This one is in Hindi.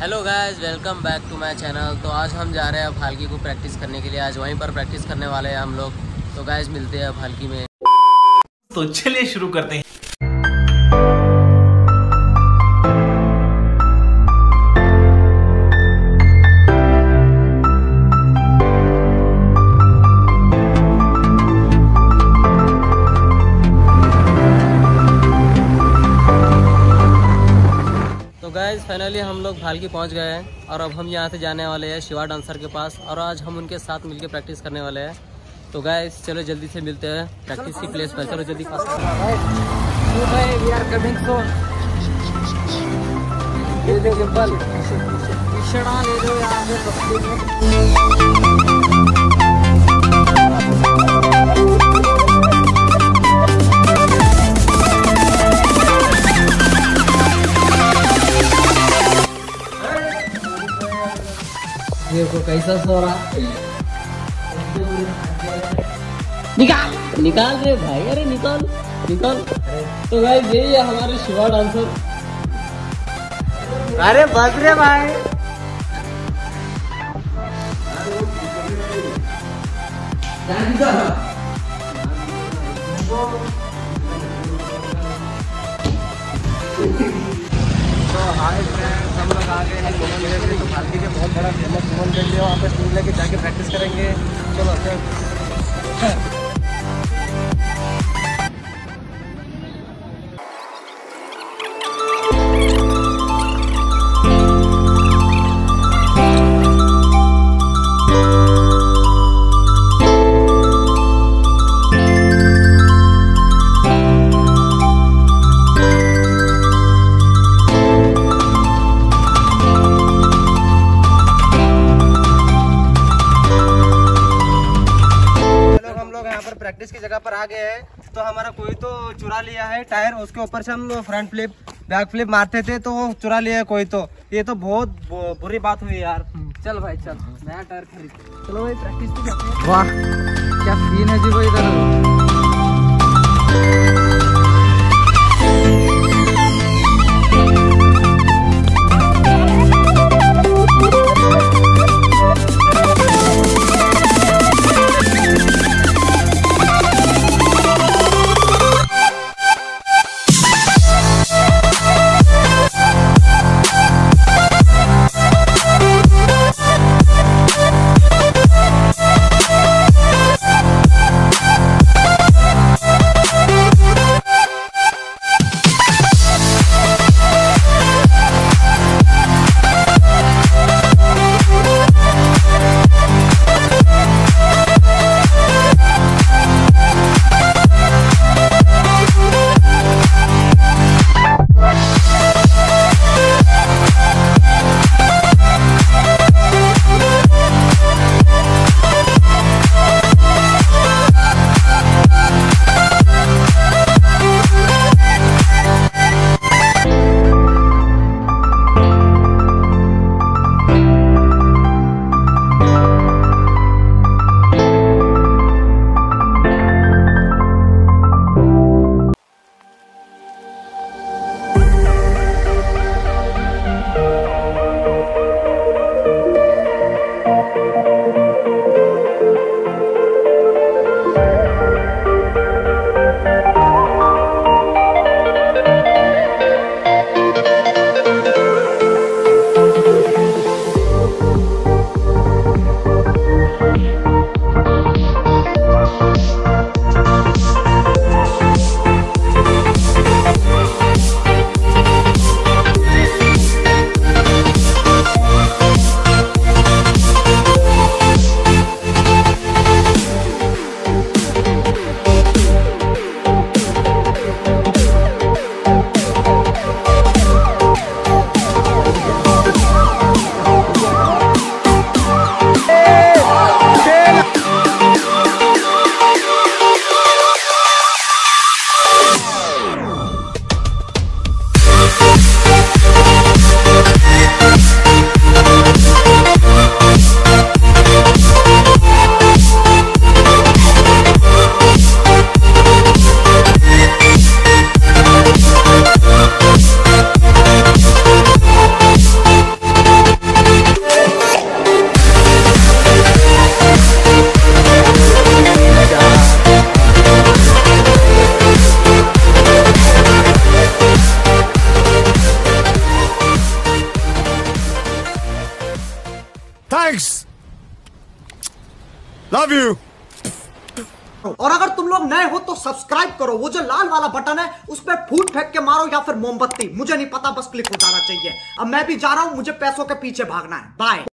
Hello guys, welcome back to my channel. तो आज हम जा रहे हैं अब भालकी को प्रैक्टिस करने के लिए। आज वहीं पर प्रैक्टिस करने वाले हैं हम लोग। तो गाइस मिलते हैं भालकी में। तो चलिए शुरू करते हैं। गाइस फाइनली हम लोग भालकी पहुंच गए हैं और अब हम यहां से जाने वाले हैं शिवा डांसर के पास और आज हम उनके साथ मिलकर प्रैक्टिस करने वाले हैं। तो गाइस चलो जल्दी से मिलते हैं प्रैक्टिस की प्लेस पर। चलो जल्दी देखो कैसा सो रहा। निकाल निकाल रे भाई, अरे निकाल निकाल। तो गाइस यही है हमारे शिवा डांसर। अरे बस रे भाई। तो हाय फ्रेंड्स, हम लोग आ गए हैं घूमने के लिए। तो भालकी के बहुत बड़ा फेमस घूमन कर लिया, वहाँ पे स्कूल लेके जाके प्रैक्टिस करेंगे। चलो प्रैक्टिस की जगह पर आ गए हैं। तो हमारा कोई तो चुरा लिया है टायर, उसके ऊपर से हम फ्रंट फ्लिप बैक फ्लिप मारते थे तो वो चुरा लिया है कोई। तो ये तो बहुत बुरी बात हुई यार। चल भाई चल, नया टायर खरीद। चलो भाई प्रैक्टिस तो करते हैं। वाह क्या सीन है जी भाई इधर। Love you. और अगर तुम लोग नए हो तो सब्सक्राइब करो, वो जो लाल वाला बटन है उस पर फूट फेंक के मारो या फिर मोमबत्ती, मुझे नहीं पता, बस क्लिक हो जाना चाहिए। अब मैं भी जा रहा हूं, मुझे पैसों के पीछे भागना है। बाय।